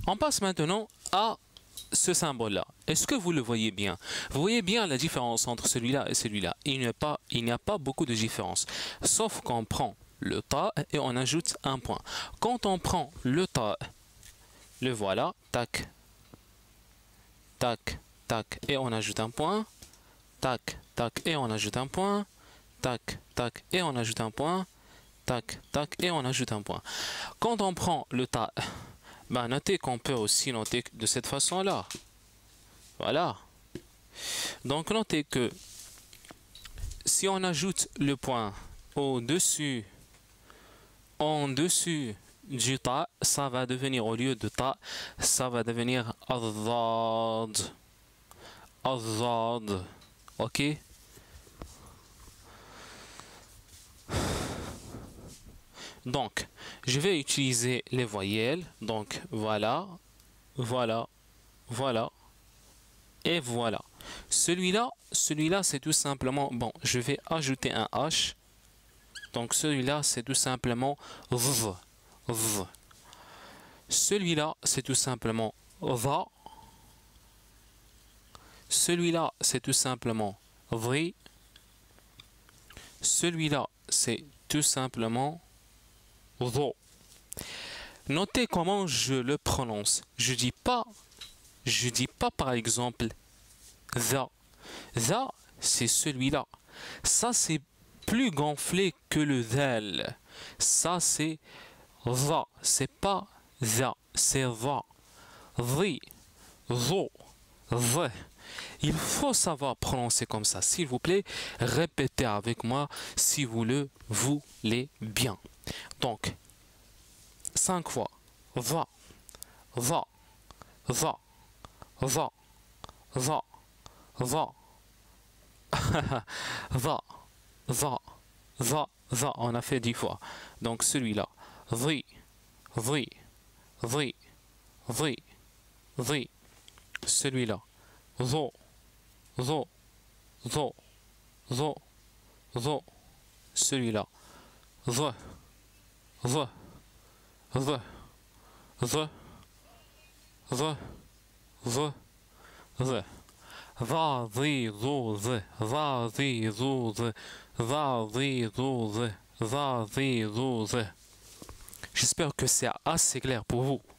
On passe maintenant à ce symbole-là. Est-ce que vous le voyez bien? Vous voyez bien la différence entre celui-là et celui-là. Il n'y a pas beaucoup de différence. Sauf qu'on prend le ta et on ajoute un point. Quand on prend le ta, le voilà, tac, tac, tac, et on ajoute un point, tac, tac, et on ajoute un point, tac, tac, et on ajoute un point, tac, tac, et on ajoute un point. Quand on prend le ta, ben notez qu'on peut aussi noter de cette façon-là. Voilà. Donc notez que si on ajoute le point au-dessus, en dessus du ta, ça va devenir, au lieu de ta, ça va devenir azad. Azad. Ok? Donc, je vais utiliser les voyelles. Donc, voilà, voilà, voilà, et voilà. Celui-là, c'est tout simplement... Bon, je vais ajouter un H. Donc, celui-là, c'est tout simplement V. V. Celui-là, c'est tout simplement va. Celui-là, c'est tout simplement vri. Celui-là, c'est tout simplement vo. Notez comment je le prononce. Je dis pas par exemple za. Za, c'est celui-là. Ça, c'est plus gonflé que le zal. Ça, c'est va. C'est pas za, c'est va. Vri, vo, v. Il faut savoir prononcer comme ça. S'il vous plaît, répétez avec moi si vous le voulez bien. Donc, 5 fois. Va, va, va, va, va, va, va, va, va, va. On a fait 10 fois. Donc celui-là. Vri, vri, vri, vri, vri. Celui-là. Zo, zo, zo, zo, zo. Celui-là. V, v, v, v, v, v, v. Va, zi, zo, z. Va, zi, zo, z. Va, zi, zo, z. Va, zi, zo, z. J'espère que c'est assez clair pour vous.